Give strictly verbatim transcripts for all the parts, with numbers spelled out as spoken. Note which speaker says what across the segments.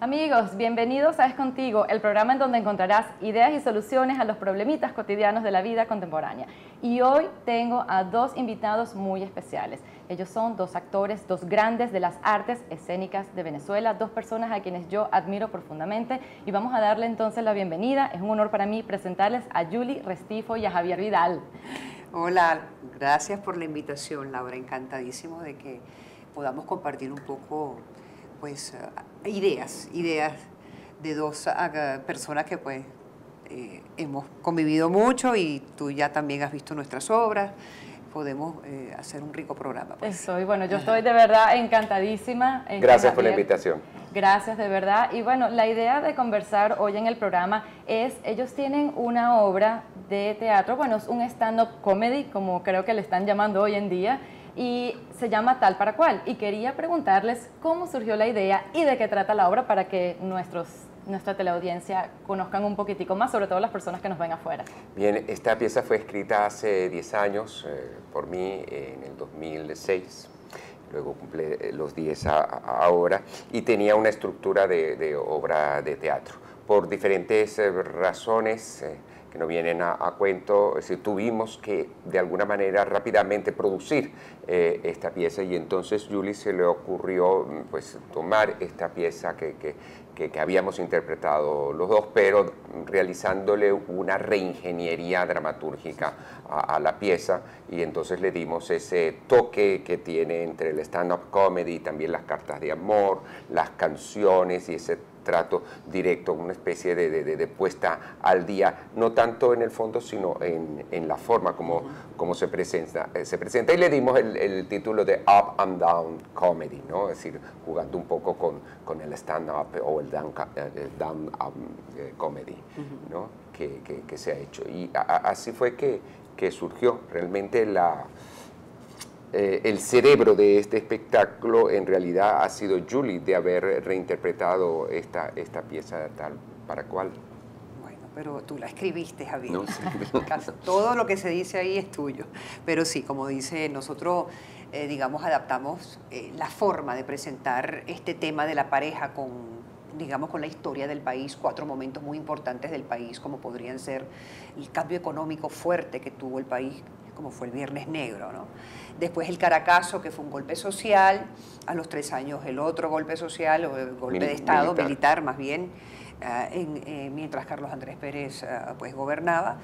Speaker 1: Amigos, bienvenidos a Es Contigo, el programa en donde encontrarás ideas y soluciones a los problemitas cotidianos de la vida contemporánea. Y hoy tengo a dos invitados muy especiales. Ellos son dos actores, dos grandes de las artes escénicas de Venezuela, dos personas a quienes yo admiro profundamente. Y vamos a darle entonces la bienvenida. Es un honor para mí presentarles a Julie Restifo y a Javier Vidal.
Speaker 2: Hola, gracias por la invitación, Laura. Encantadísimo de que podamos compartir un poco, pues, uh, ideas, ideas de dos uh, personas que, pues, eh, hemos convivido mucho y tú ya también has visto nuestras obras. Podemos eh, hacer un rico programa. Pues.
Speaker 1: Estoy, bueno, yo estoy de verdad encantadísima.
Speaker 3: Gracias por la invitación.
Speaker 1: Gracias, de verdad. Y bueno, la idea de conversar hoy en el programa es, ellos tienen una obra de teatro, bueno, es un stand-up comedy, como creo que le están llamando hoy en día, y se llama Tal para Cual. Y quería preguntarles cómo surgió la idea y de qué trata la obra para que nuestros, nuestra teleaudiencia conozcan un poquitico más, sobre todo las personas que nos ven afuera.
Speaker 3: Bien, esta pieza fue escrita hace diez años eh, por mí en el dos mil seis. Luego cumple los diez a, a ahora, y tenía una estructura de, de obra de teatro. Por diferentes eh, razones eh, que no vienen a, a cuento, es decir, tuvimos que de alguna manera rápidamente producir eh, esta pieza, y entonces Julie se le ocurrió pues tomar esta pieza que, que, que, que habíamos interpretado los dos, pero realizándole una reingeniería dramatúrgica a, a la pieza, y entonces le dimos ese toque que tiene entre el stand-up comedy y también las cartas de amor, las canciones y ese trato directo, una especie de, de, de puesta al día, no tanto en el fondo, sino en, en la forma como, como se, presenta, eh, se presenta. Y le dimos el, el título de Up and Down Comedy, ¿no? Es decir, jugando un poco con, con el stand-up o el down, el down um, eh, comedy, ¿no? que, que, que se ha hecho. Y a, a, así fue que, que surgió realmente la... Eh, el cerebro de este espectáculo en realidad ha sido Julie, de haber reinterpretado esta, esta pieza Tal para Cual.
Speaker 2: Bueno, pero tú la escribiste, Javier.
Speaker 3: No, sí.
Speaker 2: Todo lo que se dice ahí es tuyo. Pero sí, como dice, nosotros, eh, digamos, adaptamos eh, la forma de presentar este tema de la pareja con, digamos, con la historia del país, cuatro momentos muy importantes del país, como podrían ser el cambio económico fuerte que tuvo el país, como fue el Viernes Negro, ¿no? Después el Caracazo, que fue un golpe social, a los tres años el otro golpe social, o el golpe Mil, de Estado, militar, militar más bien, uh, en, eh, mientras Carlos Andrés Pérez uh, pues gobernaba,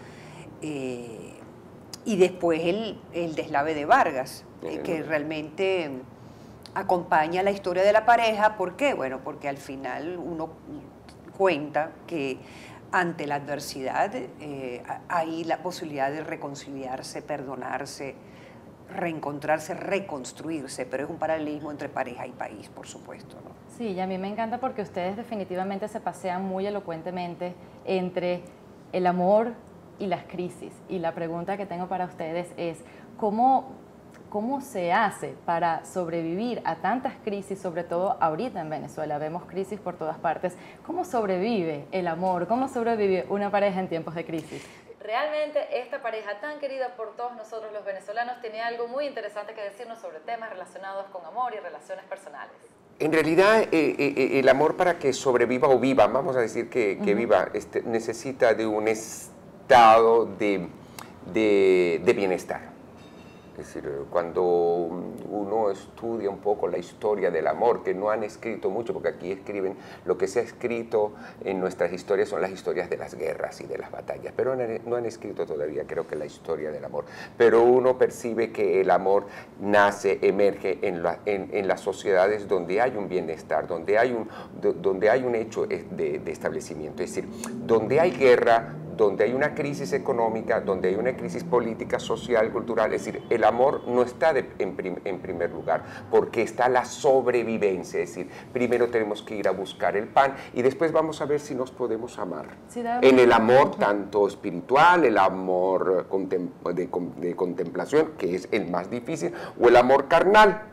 Speaker 2: eh, y después el, el deslave de Vargas, eh, que realmente acompaña la historia de la pareja. ¿Por qué? Bueno, porque al final uno cuenta que ante la adversidad eh, hay la posibilidad de reconciliarse, perdonarse, reencontrarse, reconstruirse, pero es un paralelismo entre pareja y país, por supuesto, ¿no?
Speaker 1: Sí, y a mí me encanta porque ustedes definitivamente se pasean muy elocuentemente entre el amor y las crisis. Y la pregunta que tengo para ustedes es, ¿cómo, cómo se hace para sobrevivir a tantas crisis, sobre todo ahorita en Venezuela? Vemos crisis por todas partes. ¿Cómo sobrevive el amor? ¿Cómo sobrevive una pareja en tiempos de crisis? Realmente esta pareja tan querida por todos nosotros los venezolanos tiene algo muy interesante que decirnos sobre temas relacionados con amor y relaciones personales.
Speaker 3: En realidad, eh, eh, el amor, para que sobreviva o viva, vamos a decir que, que uh-huh. viva, este, necesita de un estado de, de, de bienestar. Es decir, cuando uno estudia un poco la historia del amor, que no han escrito mucho, porque aquí escriben, lo que se ha escrito en nuestras historias son las historias de las guerras y de las batallas, pero no han escrito todavía, creo que la historia del amor. Pero uno percibe que el amor nace, emerge en, la, en, en las sociedades donde hay un bienestar, donde hay un, donde hay un hecho de, de establecimiento, es decir, donde hay guerra, donde hay una crisis económica, donde hay una crisis política, social, cultural. Es decir, el amor no está de, en, prim, en primer lugar, porque está la sobrevivencia. Es decir, primero tenemos que ir a buscar el pan y después vamos a ver si nos podemos amar. Sí, en el amor tanto espiritual, el amor contem de, de contemplación, que es el más difícil, o el amor carnal,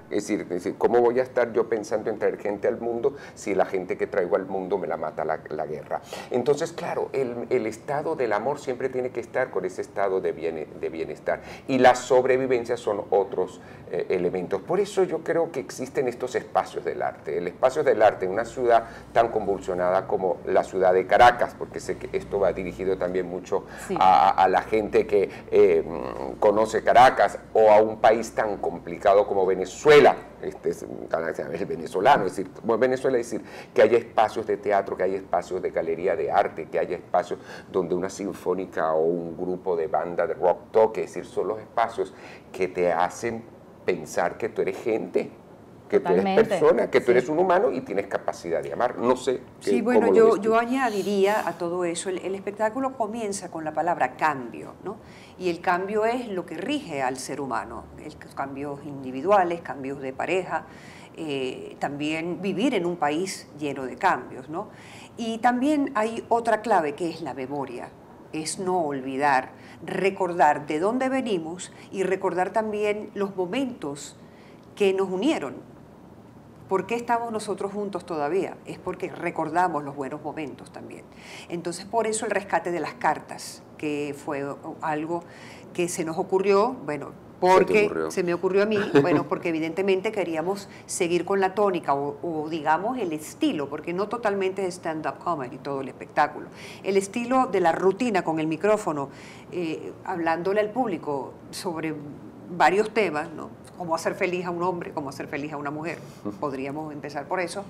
Speaker 3: Es decir, es decir, ¿cómo voy a estar yo pensando en traer gente al mundo si la gente que traigo al mundo me la mata la, la guerra? Entonces, claro, el, el estado del amor siempre tiene que estar con ese estado de, bien, de bienestar. Y la sobrevivencia son otros eh, elementos. Por eso yo creo que existen estos espacios del arte. El espacio del arte en una ciudad tan convulsionada como la ciudad de Caracas, porque sé que esto va dirigido también mucho sí. a, a la gente que eh, conoce Caracas, o a un país tan complicado como Venezuela. Este es el venezolano, es decir, como Venezuela, es decir, que haya espacios de teatro, que haya espacios de galería de arte, que haya espacios donde una sinfónica o un grupo de banda de rock toque, es decir, son los espacios que te hacen pensar que tú eres gente, que Totalmente. tú eres persona, que sí. tú eres un humano y tienes capacidad de amar. No sé.
Speaker 2: Qué, sí, bueno, yo, yo añadiría a todo eso, el, el espectáculo comienza con la palabra cambio, ¿no? Y el cambio es lo que rige al ser humano, el, cambios individuales, cambios de pareja, eh, también vivir en un país lleno de cambios, ¿no? Y también hay otra clave que es la memoria, es no olvidar, recordar de dónde venimos y recordar también los momentos que nos unieron. ¿Por qué estamos nosotros juntos todavía? Es porque recordamos los buenos momentos también. Entonces, por eso el rescate de las cartas, que fue algo que se nos ocurrió, bueno, porque se, se me ocurrió a mí, bueno, porque evidentemente queríamos seguir con la tónica o, o digamos el estilo, porque no totalmente es stand-up comedy todo el espectáculo. El estilo de la rutina con el micrófono, eh, hablándole al público sobre varios temas, ¿no? Cómo hacer feliz a un hombre, cómo hacer feliz a una mujer, podríamos empezar por eso,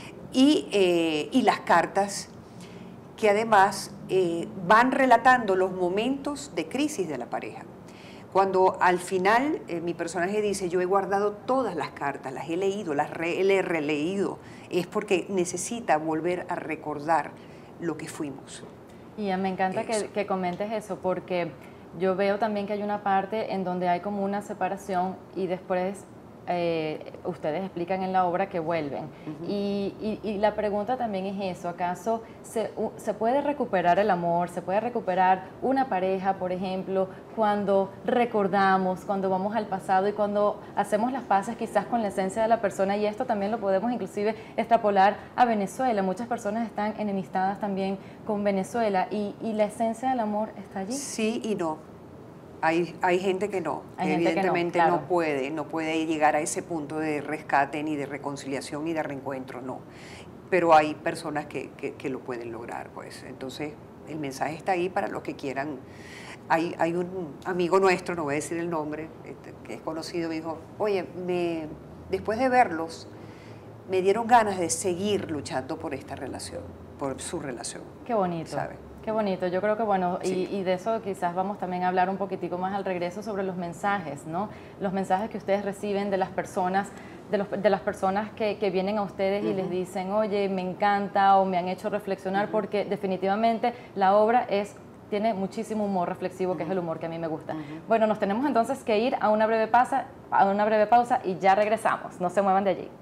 Speaker 2: y, eh, y las cartas que además eh, van relatando los momentos de crisis de la pareja. Cuando al final eh, mi personaje dice, yo he guardado todas las cartas, las he leído, las re, he releído, es porque necesita volver a recordar lo que fuimos.
Speaker 1: Y me encanta que, que comentes eso, porque yo veo también que hay una parte en donde hay como una separación y después eh, ustedes explican en la obra que vuelven. Uh-huh. y, y, y la pregunta también es eso, ¿acaso se, uh, se puede recuperar el amor, se puede recuperar una pareja, por ejemplo, cuando recordamos, cuando vamos al pasado y cuando hacemos las paces quizás con la esencia de la persona? Y esto también lo podemos inclusive extrapolar a Venezuela. Muchas personas están enemistadas también con Venezuela y, y la esencia del amor está allí.
Speaker 2: Sí y no. Hay, hay gente que no,
Speaker 1: hay
Speaker 2: evidentemente
Speaker 1: que no, claro.
Speaker 2: no puede, no puede llegar a ese punto de rescate, ni de reconciliación, ni de reencuentro, no. Pero hay personas que, que, que lo pueden lograr, pues. Entonces, el mensaje está ahí para los que quieran. Hay, hay un amigo nuestro, no voy a decir el nombre, este, que es conocido, me dijo, oye, me, después de verlos, me dieron ganas de seguir luchando por esta relación, por su relación.
Speaker 1: Qué bonito.
Speaker 2: ¿Sabe?
Speaker 1: Qué bonito, yo creo que bueno,
Speaker 2: sí.
Speaker 1: y, y de eso quizás vamos también a hablar un poquitico más al regreso sobre los mensajes, ¿no? Los mensajes que ustedes reciben de las personas, de, los, de las personas que, que vienen a ustedes uh-huh. y les dicen, oye, me encanta o me han hecho reflexionar, uh-huh. porque definitivamente la obra es, tiene muchísimo humor reflexivo, uh-huh. que es el humor que a mí me gusta. Uh-huh. Bueno, nos tenemos entonces que ir a una breve pausa, a una breve pausa y ya regresamos, no se muevan de allí.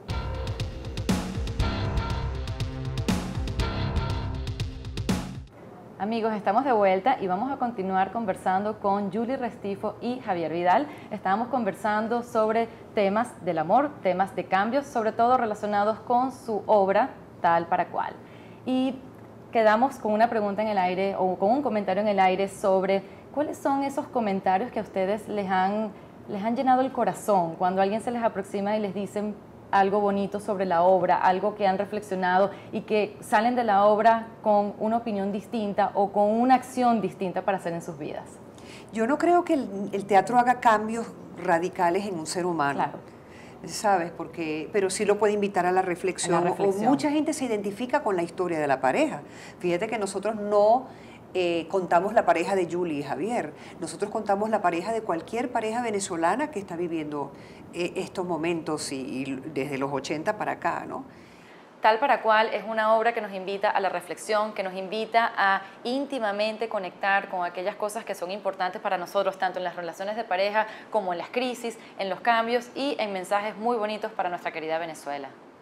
Speaker 1: Amigos, estamos de vuelta y vamos a continuar conversando con Julie Restifo y Javier Vidal. Estábamos conversando sobre temas del amor, temas de cambios, sobre todo relacionados con su obra Tal para Cual. Y quedamos con una pregunta en el aire o con un comentario en el aire sobre cuáles son esos comentarios que a ustedes les han, les han llenado el corazón cuando alguien se les aproxima y les dicen algo bonito sobre la obra, algo que han reflexionado y que salen de la obra con una opinión distinta o con una acción distinta para hacer en sus vidas.
Speaker 2: Yo no creo que el, el teatro haga cambios radicales en un ser humano,
Speaker 1: claro.
Speaker 2: ¿sabes? Porque, pero sí lo puede invitar a la reflexión.
Speaker 1: A la reflexión.
Speaker 2: O mucha gente se identifica con la historia de la pareja. Fíjate que nosotros no eh, contamos la pareja de Julie y Javier, nosotros contamos la pareja de cualquier pareja venezolana que está viviendo eh, estos momentos y, y desde los ochenta para acá, ¿no?
Speaker 1: Tal para Cual es una obra que nos invita a la reflexión, que nos invita a íntimamente conectar con aquellas cosas que son importantes para nosotros, tanto en las relaciones de pareja como en las crisis, en los cambios y en mensajes muy bonitos para nuestra querida Venezuela.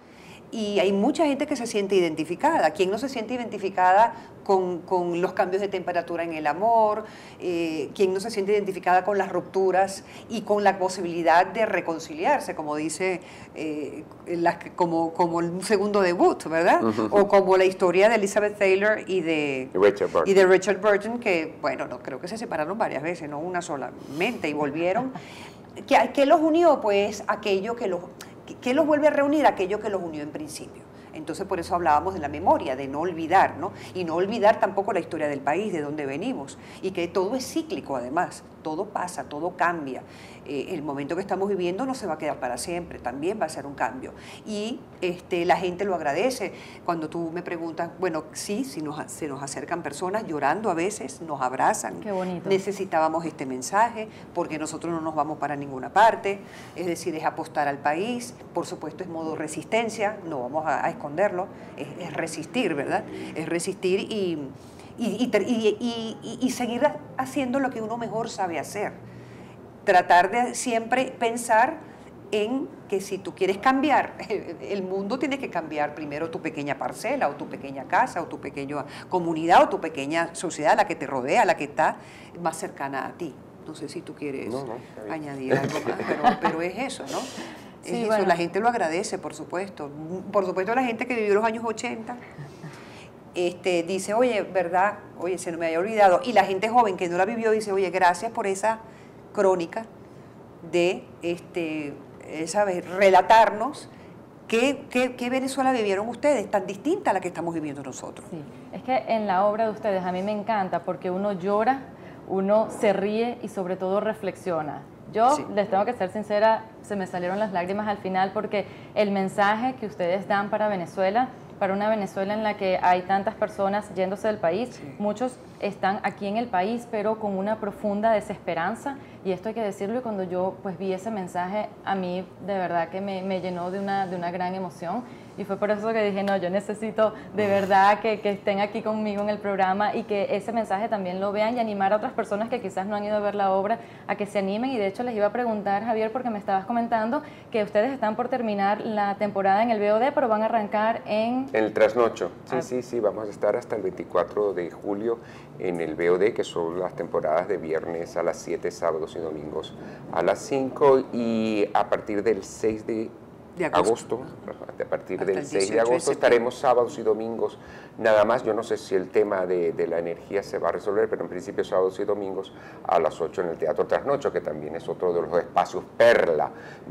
Speaker 2: Y hay mucha gente que se siente identificada. ¿Quién no se siente identificada con, con los cambios de temperatura en el amor? Eh, ¿Quién no se siente identificada con las rupturas y con la posibilidad de reconciliarse, como dice, eh, las, como, como un segundo debut, ¿verdad? Uh-huh. O como la historia de Elizabeth Taylor y de Richard Burton, y de Richard Burton que, bueno, no, creo que se separaron varias veces, no una solamente, y volvieron. ¿Qué, qué los unió? Pues aquello que los... ¿Qué los vuelve a reunir? Aquello que los unió en principio. Entonces, por eso hablábamos de la memoria, de no olvidar, ¿no? Y no olvidar tampoco la historia del país, de dónde venimos, y que todo es cíclico, además, todo pasa, todo cambia. Eh, el momento que estamos viviendo no se va a quedar para siempre, también va a ser un cambio. Y este, la gente lo agradece. Cuando tú me preguntas, bueno, sí, si nos, se nos acercan personas llorando a veces, nos abrazan.
Speaker 1: Qué bonito.
Speaker 2: Necesitábamos este mensaje, porque nosotros no nos vamos para ninguna parte, es decir, es apostar al país, por supuesto es modo resistencia, no vamos a, a esconderlo, es, es resistir, ¿verdad? Es resistir y, y, y, y, y, y seguir haciendo lo que uno mejor sabe hacer. Tratar de siempre pensar en que si tú quieres cambiar, el mundo tiene que cambiar primero tu pequeña parcela, o tu pequeña casa, o tu pequeña comunidad, o tu pequeña sociedad, la que te rodea, la que está más cercana a ti. No sé si tú quieres no, no, añadir algo más, pero, pero es eso, ¿no? Es sí, eso, bueno. La gente lo agradece, por supuesto. Por supuesto, la gente que vivió los años ochenta este, dice, oye, ¿verdad? Oye, se me había olvidado. Y la gente joven que no la vivió dice, oye, gracias por esa crónica de, este, ¿sabes?, relatarnos qué, qué, qué Venezuela vivieron ustedes, tan distinta a la que estamos viviendo nosotros.
Speaker 1: Sí, es que en la obra de ustedes a mí me encanta porque uno llora, uno se ríe y sobre todo reflexiona. Yo sí. les tengo que ser sincera, se me salieron las lágrimas al final porque el mensaje que ustedes dan para Venezuela, para una Venezuela en la que hay tantas personas yéndose del país, sí. muchos están aquí en el país pero con una profunda desesperanza, y esto hay que decirlo, y cuando yo pues vi ese mensaje a mí de verdad que me, me llenó de una, de una gran emoción, y fue por eso que dije, no, yo necesito de verdad que, que estén aquí conmigo en el programa y que ese mensaje también lo vean y animar a otras personas que quizás no han ido a ver la obra a que se animen. Y de hecho les iba a preguntar, Javier, porque me estabas comentando que ustedes están por terminar la temporada en el V O D, pero van a arrancar en...
Speaker 3: En el Trasnocho, sí, ah. sí, sí, vamos a estar hasta el veinticuatro de julio en el V O D, que son las temporadas de viernes a las siete, sábados y domingos a las cinco, y a partir del seis de De agosto, agosto a partir Hasta del seis de agosto estaremos sábados y domingos nada más. Yo no sé si el tema de, de la energía se va a resolver, pero en principio sábados y domingos a las ocho en el Teatro Trasnocho, que también es otro de los espacios perla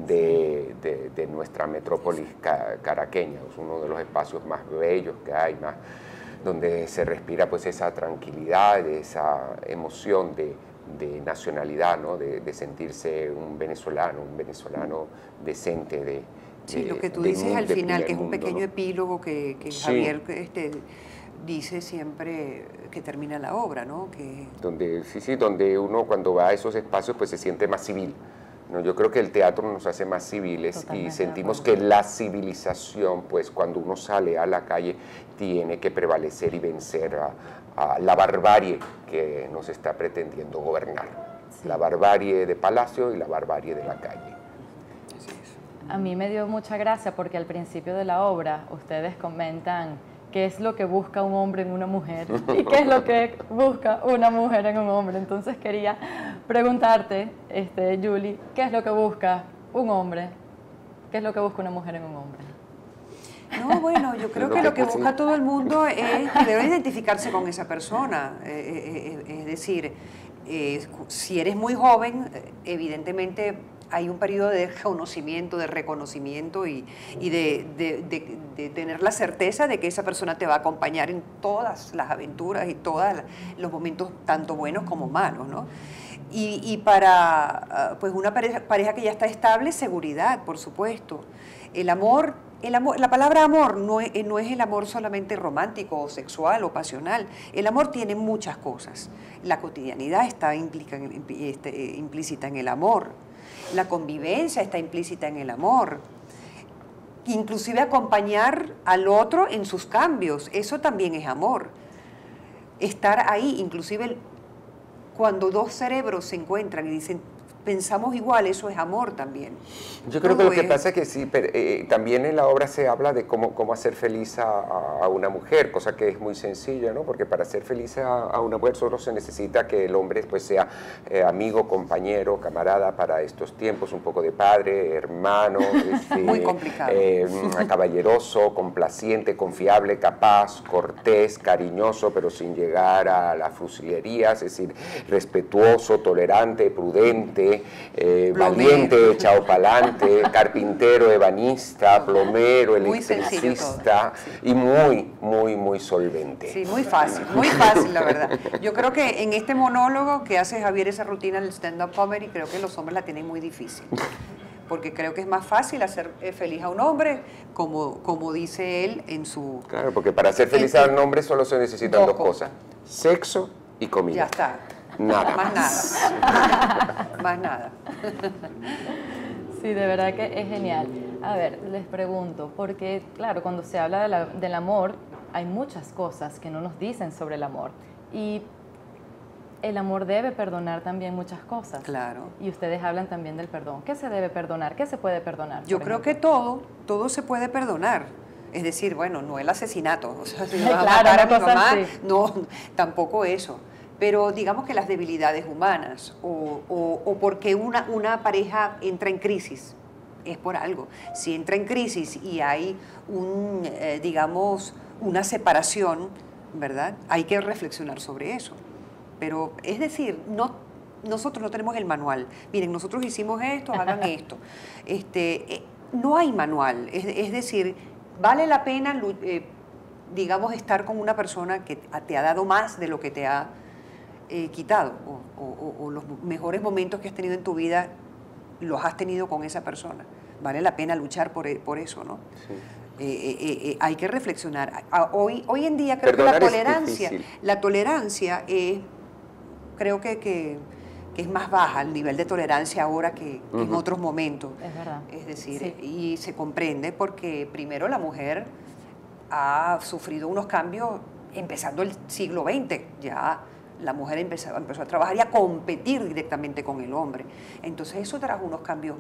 Speaker 3: de, de, de nuestra metrópolis caraqueña, es uno de los espacios más bellos que hay, más, donde se respira pues esa tranquilidad, esa emoción de, de nacionalidad, ¿no? de, de sentirse un venezolano, un venezolano decente, de
Speaker 2: Sí, de, lo que tú dices al final, que es un mundo, pequeño ¿no? epílogo que, que sí. Javier este, dice siempre que termina la obra, ¿no? Que...
Speaker 3: Donde, sí, sí, donde uno cuando va a esos espacios pues se siente más civil, ¿no? Yo creo que el teatro nos hace más civiles. Totalmente, y sentimos que la civilización, pues cuando uno sale a la calle, tiene que prevalecer y vencer a, a la barbarie que nos está pretendiendo gobernar. Sí. La barbarie de palacio y la barbarie de la calle.
Speaker 1: A mí me dio mucha gracia porque al principio de la obra ustedes comentan qué es lo que busca un hombre en una mujer y qué es lo que busca una mujer en un hombre. Entonces quería preguntarte, este, Julie, ¿qué es lo que busca un hombre? ¿Qué es lo que busca una mujer en un hombre?
Speaker 2: No, bueno, yo creo que lo que busca todo el mundo es primero identificarse con esa persona. Eh, eh, es decir, eh, si eres muy joven, evidentemente hay un periodo de conocimiento, de reconocimiento y, y de, de, de, de tener la certeza de que esa persona te va a acompañar en todas las aventuras y todos los momentos tanto buenos como malos, ¿no? Y, y para pues una pareja, pareja que ya está estable, seguridad, por supuesto. El amor, el amor, la palabra amor no es, no es el amor solamente romántico o sexual o pasional. El amor tiene muchas cosas. La cotidianidad está implica, este, implícita en el amor. La convivencia está implícita en el amor. Inclusive acompañar al otro en sus cambios, eso también es amor. Estar ahí, inclusive cuando dos cerebros se encuentran y dicen, pensamos igual, eso es amor también.
Speaker 3: Yo creo
Speaker 2: Todo
Speaker 3: que lo que
Speaker 2: es-
Speaker 3: pasa es que sí, pero, eh, también en la obra se habla de cómo, cómo hacer feliz a, a una mujer, cosa que es muy sencilla, ¿no? Porque para hacer feliz a, a una mujer solo se necesita que el hombre pues, sea eh, amigo, compañero, camarada para estos tiempos, un poco de padre, hermano, este,
Speaker 2: Muy complicado.
Speaker 3: eh, caballeroso, complaciente, confiable, capaz, cortés, cariñoso, pero sin llegar a la fusilería, es decir, respetuoso, tolerante, prudente, eh,
Speaker 2: Plomero.
Speaker 3: valiente, echado para adelante, carpintero, ebanista, plomero,
Speaker 2: Muy sencillo
Speaker 3: electricista y muy, muy, muy solvente.
Speaker 2: Sí, muy fácil, muy fácil, la verdad. Yo creo que en este monólogo que hace Javier, esa rutina del stand-up comedy, creo que los hombres la tienen muy difícil. Porque creo que es más fácil hacer eh, feliz a un hombre, como, como dice él en su...
Speaker 3: Claro, porque para hacer feliz
Speaker 2: Este-
Speaker 3: a un hombre solo se necesitan
Speaker 2: Dos
Speaker 3: dos cosas, sexo y comida.
Speaker 2: Ya está.
Speaker 3: Nada
Speaker 2: Más
Speaker 3: más.
Speaker 2: nada. Más nada.
Speaker 1: Sí, de verdad que es genial. A ver, les pregunto, porque claro, cuando se habla de la- del amor, hay muchas cosas que no nos dicen sobre el amor. Y el amor debe perdonar también muchas cosas.
Speaker 2: Claro.
Speaker 1: Y ustedes hablan también del perdón. ¿Qué se debe perdonar? ¿Qué se puede perdonar?
Speaker 2: Yo
Speaker 1: por
Speaker 2: creo
Speaker 1: ejemplo?
Speaker 2: que todo, todo se puede perdonar. Es decir, bueno, no el asesinato, o sea, si me
Speaker 1: Claro,
Speaker 2: vas a matar a
Speaker 1: una
Speaker 2: mi
Speaker 1: cosa
Speaker 2: mamá,
Speaker 1: así.
Speaker 2: no, tampoco eso. Pero digamos que las debilidades humanas o, o- o porque una, una pareja entra en crisis, es por algo. Si entra en crisis y hay un, eh, digamos, una separación, ¿verdad? Hay que reflexionar sobre eso. Pero es decir, no, nosotros no tenemos el manual. Miren, nosotros hicimos esto, hagan esto. Este, eh, no hay manual. Es, es decir, vale la pena, lu- eh, digamos, estar con una persona que te ha dado más de lo que te ha eh, quitado. O, o- o los mejores momentos que has tenido en tu vida los has tenido con esa persona. Vale la pena luchar por, e- por eso, ¿no?
Speaker 3: Sí.
Speaker 2: Eh, eh, eh, eh, hay que reflexionar. A- Hoy, hoy en día creo
Speaker 3: Perdonar
Speaker 2: que
Speaker 3: es
Speaker 2: la tolerancia,
Speaker 3: difícil.
Speaker 2: la tolerancia es, creo que, que, que es más baja el nivel de tolerancia ahora que, que en
Speaker 3: Ujú.
Speaker 2: otros momentos.
Speaker 1: Es verdad.
Speaker 2: Es decir,
Speaker 1: Sí.
Speaker 2: y se comprende porque primero la mujer ha sufrido unos cambios empezando el siglo veinte, ya la mujer empezó, empezó a trabajar y a competir directamente con el hombre. Entonces eso trajo unos cambios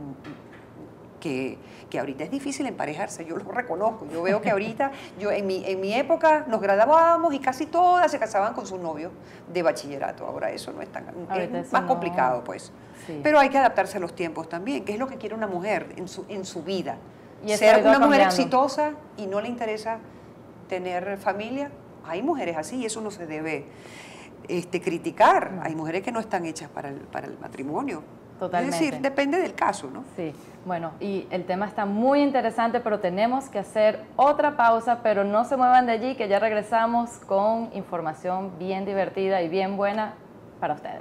Speaker 2: que, que ahorita es difícil emparejarse, yo lo reconozco. Yo veo que ahorita, yo en mi, en mi época nos graduábamos y casi todas se casaban con sus novios de bachillerato. Ahora eso no es tan,
Speaker 1: Ahorita
Speaker 2: es
Speaker 1: eso
Speaker 2: más
Speaker 1: no-
Speaker 2: complicado, pues.
Speaker 1: Sí.
Speaker 2: Pero hay que adaptarse a los tiempos también, que es lo que quiere una mujer en su, en su vida.
Speaker 1: Y eso ha
Speaker 2: Ser
Speaker 1: ido
Speaker 2: una mujer
Speaker 1: cambiando.
Speaker 2: exitosa y no le interesa tener familia. Hay mujeres así y eso no se debe este, criticar.
Speaker 1: No.
Speaker 2: Hay mujeres que no están hechas para el, para el matrimonio.
Speaker 1: Totalmente.
Speaker 2: Es decir, depende del caso, ¿no?
Speaker 1: Sí, bueno, y el tema está muy interesante, pero tenemos que hacer otra pausa, pero no se muevan de allí, que ya regresamos con información bien divertida y bien buena para ustedes.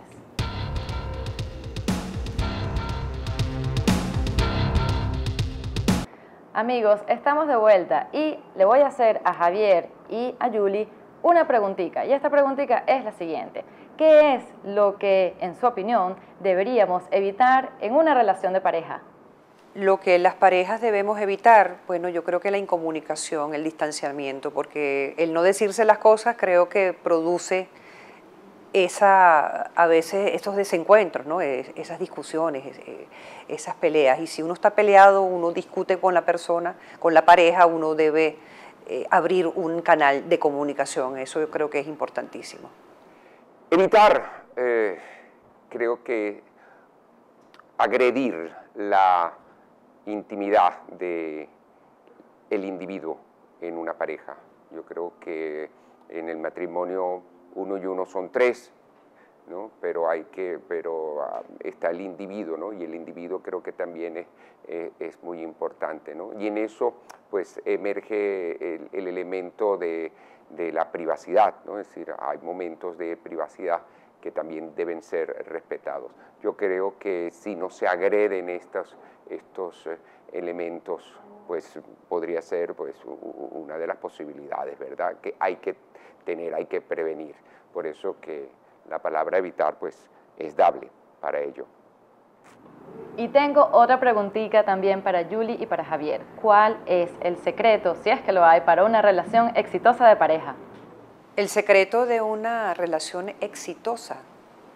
Speaker 1: Amigos, estamos de vuelta y le voy a hacer a Javier y a Julie una preguntita. Y esta preguntita es la siguiente. ¿Qué es lo que, en su opinión, deberíamos evitar en una relación de pareja?
Speaker 2: Lo que las parejas debemos evitar, bueno, yo creo que la incomunicación, el distanciamiento, porque el no decirse las cosas creo que produce esa, a veces esos desencuentros, ¿no? Es- esas discusiones, es- eh, esas peleas. Y si uno está peleado, uno discute con la persona, con la pareja, uno debe eh, abrir un canal de comunicación. Eso yo creo que es importantísimo.
Speaker 3: Evitar, eh, creo que agredir la intimidad de el individuo en una pareja. Yo creo que en el matrimonio uno y uno son tres, ¿no? Pero hay que, pero ah, está el individuo, ¿no? Y el individuo creo que también es, eh, es muy importante, ¿no? Y en eso, pues, emerge el, el elemento de, de la privacidad, ¿no? Es decir, hay momentos de privacidad que también deben ser respetados. Yo creo que si no se agreden estos, estos eh, elementos, pues podría ser pues, u- u- una de las posibilidades, ¿verdad? Que hay que tener, hay que prevenir. Por eso que la palabra evitar pues, es dable para ello.
Speaker 1: Y tengo otra preguntita también para Julie y para Javier. ¿Cuál es el secreto, si es que lo hay, para una relación exitosa de pareja?
Speaker 2: El secreto de una relación exitosa,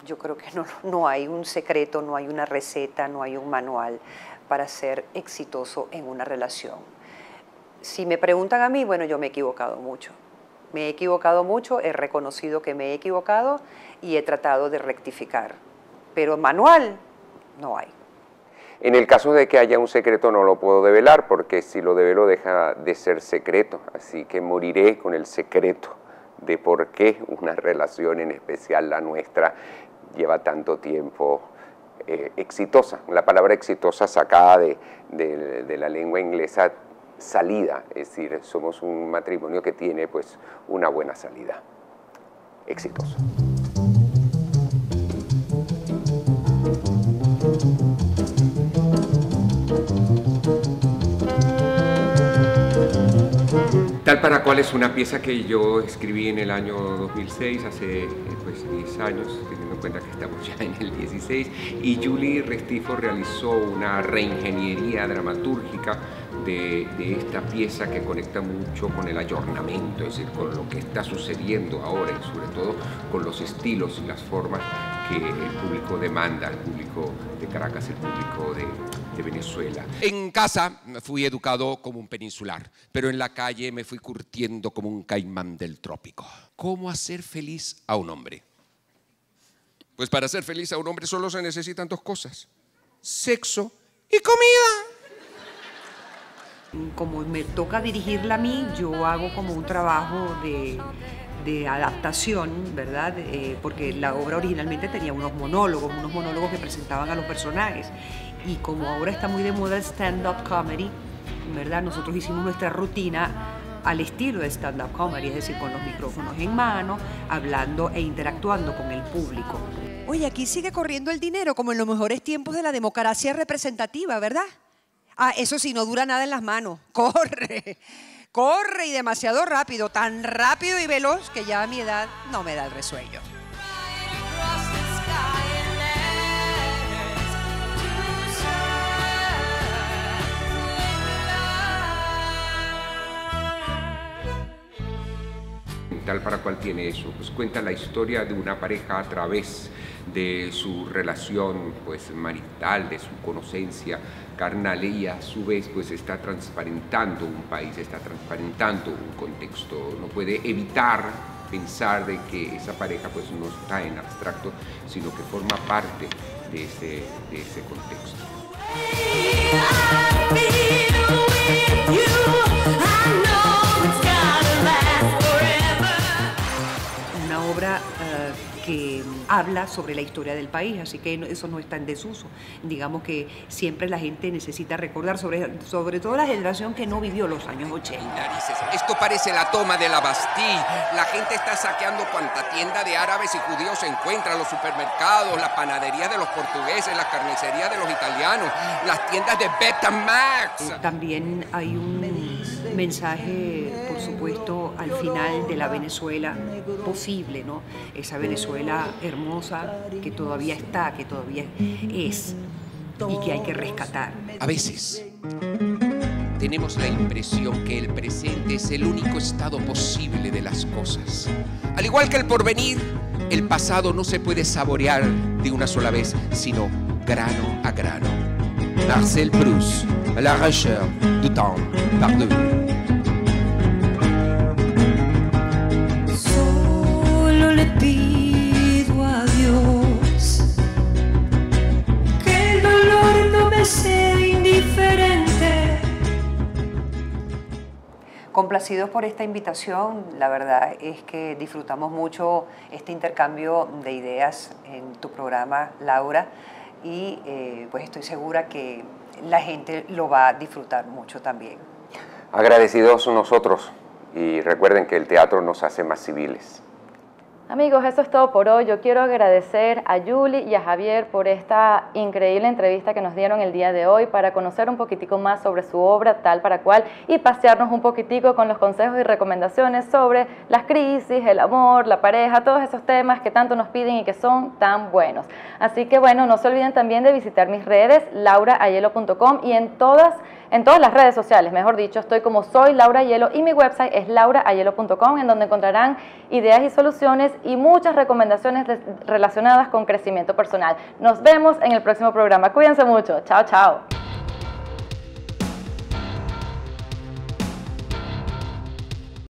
Speaker 2: Yo creo que no, no hay un secreto, no hay una receta, no hay un manual para ser exitoso en una relación. Si me preguntan a mí, bueno, yo me he equivocado mucho. Me he equivocado mucho, he reconocido que me he equivocado y he tratado de rectificar. Pero manual, no hay.
Speaker 3: En el caso de que haya un secreto no lo puedo develar, porque si lo develo deja de ser secreto, así que moriré con el secreto de por qué una relación, en especial la nuestra, lleva tanto tiempo eh, exitosa. La palabra exitosa sacada de, de, de la lengua inglesa, salida, es decir, somos un matrimonio que tiene pues una buena salida, exitoso. Tal para cual es una pieza que yo escribí en el año dos mil seis, hace pues diez años, teniendo en cuenta que estamos ya en el dieciséis, y Julie Restifo realizó una reingeniería dramatúrgica de, de esta pieza que conecta mucho con el ayornamiento, es decir, con lo que está sucediendo ahora y sobre todo con los estilos y las formas que el público demanda, el público de Caracas, el público de, de Venezuela.
Speaker 4: En casa fui educado como un peninsular, pero en la calle me fui curtiendo como un caimán del trópico. ¿Cómo hacer feliz a un hombre? Pues para hacer feliz a un hombre solo se necesitan dos cosas: sexo y comida.
Speaker 2: Como me toca dirigirla a mí, yo hago como un trabajo de, de adaptación, ¿verdad? Eh, porque la obra originalmente tenía unos monólogos, unos monólogos que presentaban a los personajes. Y como ahora está muy de moda el stand-up comedy, ¿verdad? Nosotros hicimos nuestra rutina al estilo de stand-up comedy, es decir, con los micrófonos en mano, hablando e interactuando con el público.
Speaker 5: Oye, aquí sigue corriendo el dinero como en los mejores tiempos de la democracia representativa, ¿verdad? Ah, eso sí, no dura nada en las manos. Corre, corre y demasiado rápido, tan rápido y veloz que ya a mi edad no me da el resuello.
Speaker 3: Tal para cual tiene eso, pues cuenta la historia de una pareja a través de su relación pues marital, de su conocencia carnal, y a su vez pues está transparentando un país, está transparentando un contexto. No puede evitar pensar de que esa pareja pues no está en abstracto, sino que forma parte de ese, de ese contexto.
Speaker 2: Una obra uh, que habla sobre la historia del país, así que eso no está en desuso. Digamos que siempre la gente necesita recordar, sobre, sobre todo la generación que no vivió los años ochenta.
Speaker 4: Narices, esto parece la toma de la Bastille. La gente está saqueando cuanta tienda de árabes y judíos se encuentra, los supermercados, las panaderías de los portugueses, las carnicerías de los italianos, las tiendas de Betamax.
Speaker 2: También hay un mensaje, por supuesto, al final de la Venezuela posible, ¿no? Esa Venezuela hermosa que todavía está, que todavía es y que hay que rescatar.
Speaker 4: A veces tenemos la impresión que el presente es el único estado posible de las cosas. Al igual que el porvenir, el pasado no se puede saborear de una sola vez, sino grano a grano. Marcel Proust, La recherche du temps perdu.
Speaker 6: Solo le pido a Dios que el dolor no me sea indiferente.
Speaker 2: Complacidos por esta invitación, la verdad es que disfrutamos mucho este intercambio de ideas en tu programa, Laura, y eh, pues estoy segura que la gente lo va a disfrutar mucho también.
Speaker 3: Agradecidos nosotros, y recuerden que el teatro nos hace más civiles.
Speaker 1: Amigos, eso es todo por hoy. Yo quiero agradecer a Julie y a Javier por esta increíble entrevista que nos dieron el día de hoy para conocer un poquitico más sobre su obra Tal para cual y pasearnos un poquitico con los consejos y recomendaciones sobre las crisis, el amor, la pareja, todos esos temas que tanto nos piden y que son tan buenos. Así que bueno, no se olviden también de visitar mis redes, laura ayelo punto com, y en todas en todas las redes sociales, mejor dicho, estoy como soy Laura Ayello y mi website es laura ayello punto com, en donde encontrarán ideas y soluciones y muchas recomendaciones relacionadas con crecimiento personal. Nos vemos en el próximo programa. Cuídense mucho. Chao, chao.